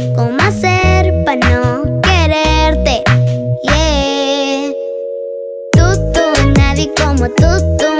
¿Cómo hacer para no quererte? Yeah. Tú, nadie como tú.